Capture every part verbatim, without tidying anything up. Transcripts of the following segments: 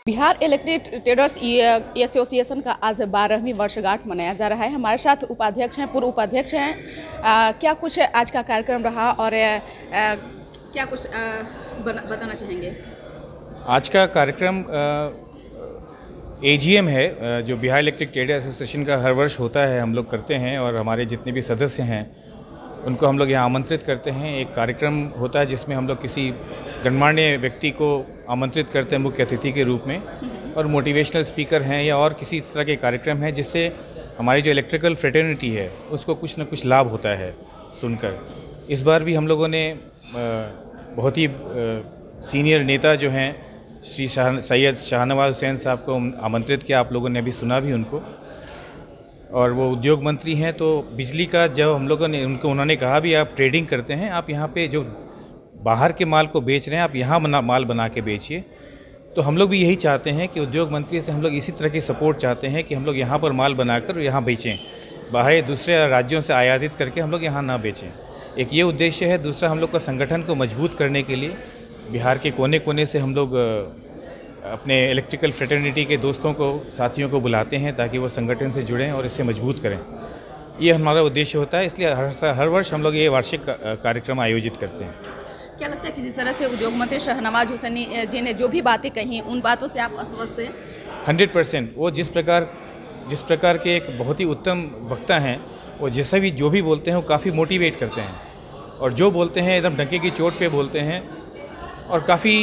Bihar electric traders association का आज बारहवीं वर्षगांठ मनाया जा रहा है। हमारे साथ उपाध्यक्ष हैं, पूर्व उपाध्यक्ष हैं। आ, क्या कुछ आज का कार्यक्रम रहा और आ, क्या कुछ आ, बताना चाहेंगे? आज का कार्यक्रम एजीएम है जो बिहार इलेक्ट्रिक ट्रेडर्स एसोसिएशन का हर वर्ष होता है, हम लोग करते हैं और हमारे जितने भी सदस्य हैं उनको हम लोग यहाँ आमंत्रित करते हैं। एक कार्यक्रम होता है जिसमें हम लोग किसी गणमान्य व्यक्ति को आमंत्रित करते हैं मुख्य अतिथि के रूप में, और मोटिवेशनल स्पीकर हैं या और किसी तरह के कार्यक्रम हैं जिससे हमारी जो इलेक्ट्रिकल फ्रेटर्निटी है उसको कुछ न कुछ लाभ होता है सुनकर। इस बार भी हम लोगों ने बहुत ही सीनियर नेता जो हैं श्री शाह सैयद शाहनवाज हुसैन साहब को आमंत्रित किया। आप लोगों ने अभी सुना भी उनको, और वो उद्योग मंत्री हैं। तो बिजली का जब हम लोगों ने उनको उन्होंने कहा भी आप ट्रेडिंग करते हैं, आप यहाँ पे जो बाहर के माल को बेच रहे हैं आप यहाँ बना माल बना के बेचिए। तो हम लोग भी यही चाहते हैं कि उद्योग मंत्री से हम लोग इसी तरह की सपोर्ट चाहते हैं कि हम लोग यहाँ पर माल बनाकर यहाँ बेचें, बाहर दूसरे राज्यों से आयातित करके हम लोग यहाँ ना बेचें। एक ये उद्देश्य है। दूसरा, हम लोग का संगठन को मजबूत करने के लिए बिहार के कोने कोने से हम लोग अपने इलेक्ट्रिकल फ्रेटर्निटी के दोस्तों को, साथियों को बुलाते हैं ताकि वो संगठन से जुड़ें और इससे मजबूत करें। ये हमारा उद्देश्य होता है, इसलिए हर हर वर्ष हम लोग ये वार्षिक कार्यक्रम आयोजित करते हैं। क्या लगता है कि जिस तरह से उद्योग मंत्री शाहनवाज हुसैन जी ने जो भी बातें कही उन बातों से आप आश्वस्त हैं? Hundred percent. वो जिस प्रकार जिस प्रकार के एक बहुत ही उत्तम वक्ता हैं, वो जैसा भी जो भी बोलते हैं वो काफ़ी मोटिवेट करते हैं, और जो बोलते हैं एकदम डंके की चोट पे बोलते हैं और काफ़ी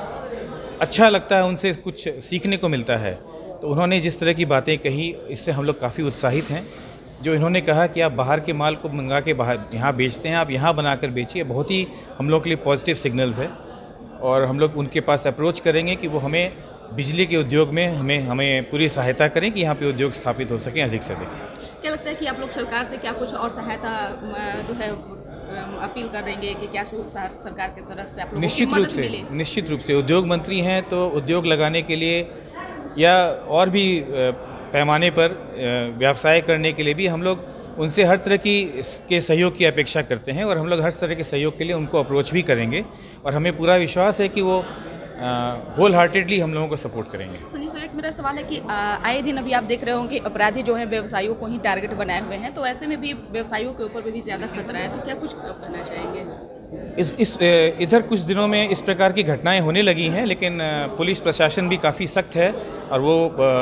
अच्छा लगता है, उनसे कुछ सीखने को मिलता है। तो उन्होंने जिस तरह की बातें कही इससे हम लोग काफ़ी उत्साहित हैं। जो इन्होंने कहा कि आप बाहर के माल को मंगा के बाहर यहाँ बेचते हैं, आप यहाँ बनाकर बेचिए, बहुत ही हम लोग के लिए पॉजिटिव सिग्नल्स है। और हम लोग उनके पास अप्रोच करेंगे कि वो हमें बिजली के उद्योग में हमें हमें पूरी सहायता करें कि यहाँ पे उद्योग स्थापित हो सकें अधिक से अधिक। क्या लगता है कि आप लोग सरकार से क्या कुछ और सहायता जो है अपील कर देंगे कि क्या सरकार की तरफ से आप लोगों निश्चित रूप से निश्चित रूप से उद्योग मंत्री हैं तो उद्योग लगाने के लिए या और भी पैमाने पर व्यवसाय करने के लिए भी हम लोग उनसे हर तरह की के सहयोग की अपेक्षा करते हैं, और हम लोग हर तरह के सहयोग के लिए उनको अप्रोच भी करेंगे, और हमें पूरा विश्वास है कि वो होल हार्टेडली हम लोगों को सपोर्ट करेंगे। संजीव सर, एक मेरा सवाल है कि आए दिन अभी आप देख रहे होंगे अपराधी जो है व्यवसायियों को ही टारगेट बनाए हुए हैं, तो ऐसे में भी व्यवसायियों के ऊपर भी ज़्यादा खतरा है, तो क्या कुछ कहना चाहेंगे? इस इस इधर कुछ दिनों में इस प्रकार की घटनाएं होने लगी हैं, लेकिन पुलिस प्रशासन भी काफ़ी सख्त है और वो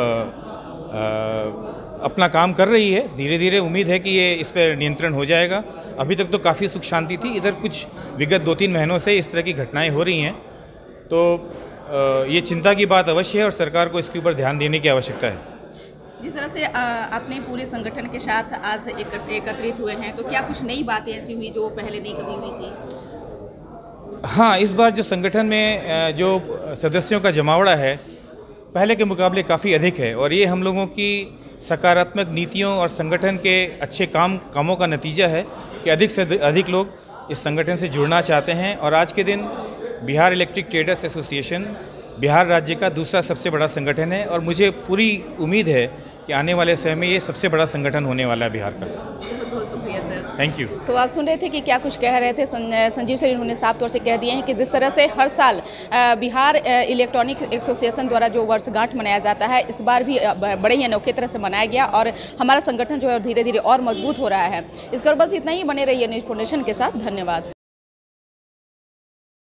आ, अपना काम कर रही है। धीरे धीरे उम्मीद है कि ये इस पर नियंत्रण हो जाएगा। अभी तक तो काफ़ी सुख शांति थी, इधर कुछ विगत दो तीन महीनों से इस तरह की घटनाएं हो रही हैं। तो ये चिंता की बात अवश्य है और सरकार को इसके ऊपर ध्यान देने की आवश्यकता है। जिस तरह से अपने पूरे संगठन के साथ आज एकत्रित हुए हैं, तो क्या कुछ नई बातें ऐसी हुई जो पहले नहीं कभी हुई थी? हाँ, इस बार जो संगठन में जो सदस्यों का जमावड़ा है पहले के मुकाबले काफ़ी अधिक है, और ये हम लोगों की सकारात्मक नीतियों और संगठन के अच्छे काम कामों का नतीजा है कि अधिक से अधिक लोग इस संगठन से जुड़ना चाहते हैं। और आज के दिन Bihar electric traders association Bihar राज्य का दूसरा सबसे बड़ा संगठन है, और मुझे पूरी उम्मीद है कि आने वाले समय में ये सबसे बड़ा संगठन होने वाला है बिहार का। बहुत बहुत शुक्रिया सर। Thank you. तो आप सुन रहे थे कि क्या कुछ कह रहे थे संजीव सर। इन्होंने साफ तौर से कह दिए हैं कि जिस तरह से हर साल बिहार इलेक्ट्रॉनिक एसोसिएशन द्वारा जो वर्षगांठ मनाया जाता है, इस बार भी बड़े ही अनोखे तरह से मनाया गया, और हमारा संगठन जो है धीरे धीरे और मजबूत हो रहा है। इसका बस इतना ही। बने रहिए न्यूज़ फाउंडेशन के साथ। धन्यवाद।